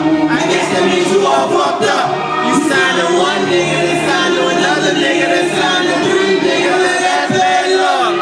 I guess that means you all fucked up. You signed to one nigga, then signed to another nigga, then signed to three niggas, and that's bad luck.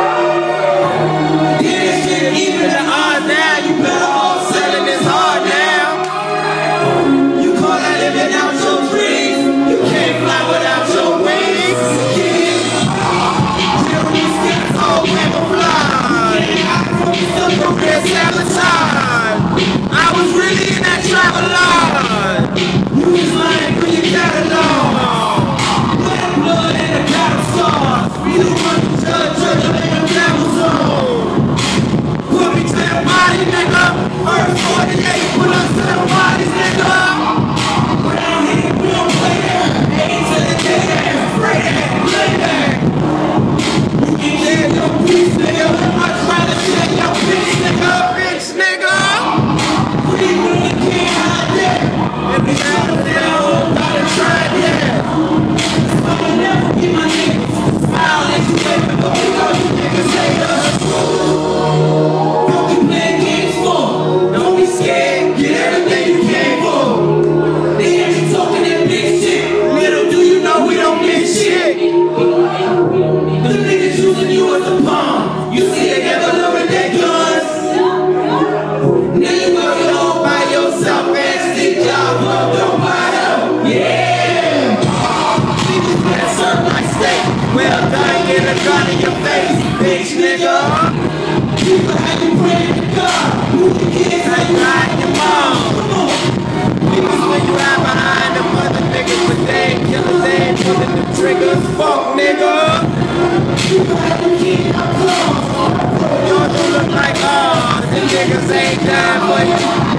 Yeah, this shit even the odds now. You better off selling this hard now. You call that living out your dreams. You can't fly without your wings. Yeah. Jeremy Skip's all camouflage. Stuck on this sabotage. I was really in that travelogue. You was lying for your catalog. Black blood and the battle scars. We the one who judge the nigga travel zone. Put me to the body, nigga. First 48, put us to the bodies, nigga. Around here, we don't play that. Ain't to the day that. Spray that, play that. You can get your piece, nigga. I'd rather share your piece, nigga. Bitch, nigga. We really can't hide that. And we got to down, gotta try that. So I never get my niggas. Smile as you wait for the window, you niggas hate us. Don't be playing games for. Don't be scared, get everything you came for. They hear you talking that big shit. Little do you know we don't get shit. The niggas using you as a pawn. You see they never loaded their guns. Now you working all by yourself and Steve Jobs loved your bottom. Yeah. Niggas that serve like steak. Well done, get a gun in your face, bitch nigga. People have you praying to God. Who the kids how you hiding your mom? Come on. Niggas when you hide behind them other niggas, but they ain't killers, they ain't pulling the triggers. Fuck nigga. People have you kids up close. Y'all don't look like ours. The niggas ain't dying for you.